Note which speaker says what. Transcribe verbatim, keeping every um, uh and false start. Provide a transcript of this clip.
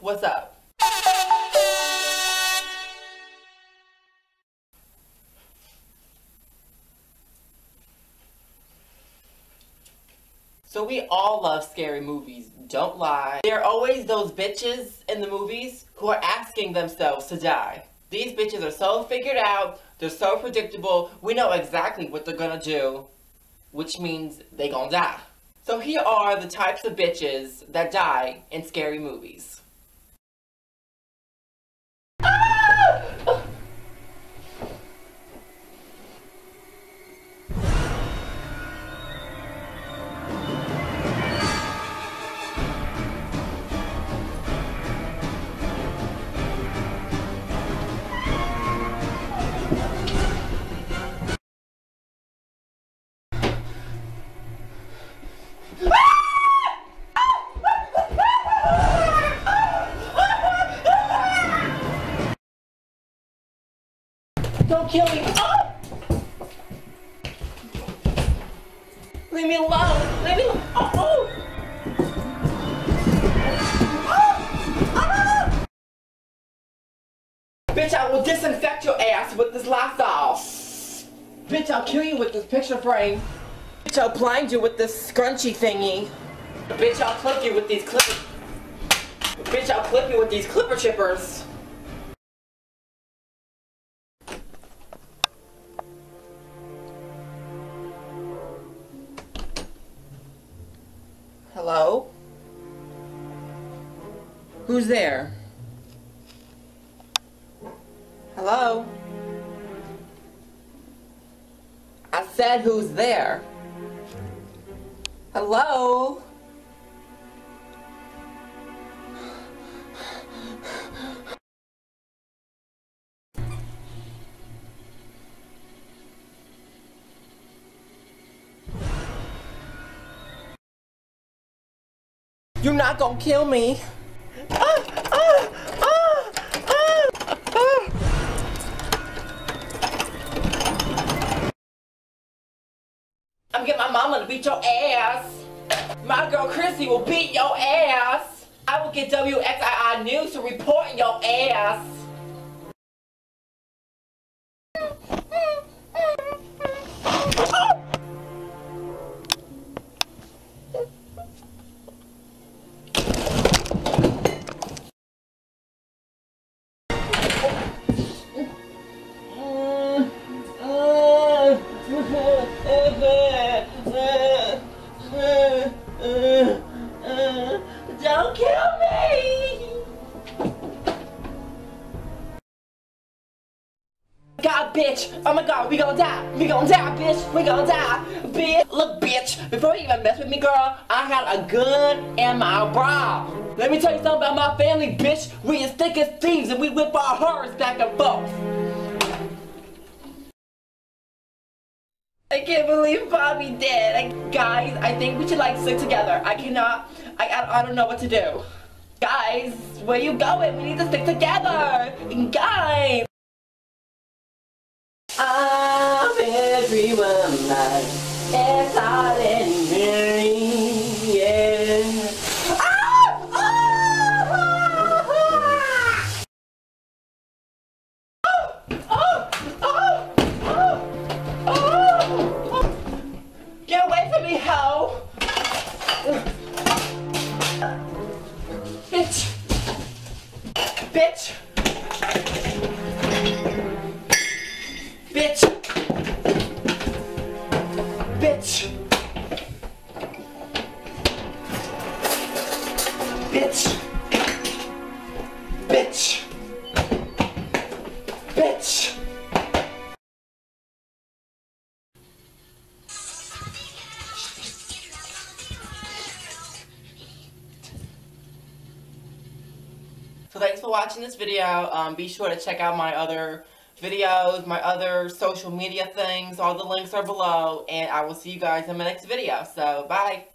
Speaker 1: what's up? So we all love scary movies, don't lie. There are always those bitches in the movies who are asking themselves to die. These bitches are so figured out, they're so predictable, we know exactly what they're gonna do, which means they gonna die. So here are the types of bitches that die in scary movies. Don't kill me! Oh! Leave me alone! Leave me alone! Oh! Oh! Oh! Ah! Bitch, I will disinfect your ass with this Lysol. Bitch, I'll kill you with this picture frame. Bitch, I'll blind you with this scrunchy thingy. Bitch, I'll clip you with these clip. Bitch, I'll clip you with these clipper chippers. Hello? Who's there? Hello? I said who's there? Hello? You're not gonna kill me. Ah, ah, ah, ah, ah. I'm getting my mama to beat your ass. My girl Chrissy will beat your ass. I will get W X I I News to report your ass. Don't kill me! God, bitch! Oh my god, we gonna die! We gonna die, bitch! We gonna die! Bitch! Look, bitch! Before you even mess with me, girl, I had a gun in my bra! Let me tell you something about my family, bitch! We as thick as thieves and we whip our horrors back and forth! I can't believe Bobby dead. I, guys, I think we should like stick together. I cannot, I, I, I don't know what to do. Guys, where you going? We need to stick together. Guys. I'm everyone like it's all in me, yeah. Ah! Ah! Ah! Ah! Ah! Get away from me, hoe! Bitch! Bitch! Bitch! Bitch! Bitch! Bitch! Bitch! So thanks for watching this video. Um, be sure to check out my other videos, my other social media things. All the links are below, and I will see you guys in my next video. So, bye!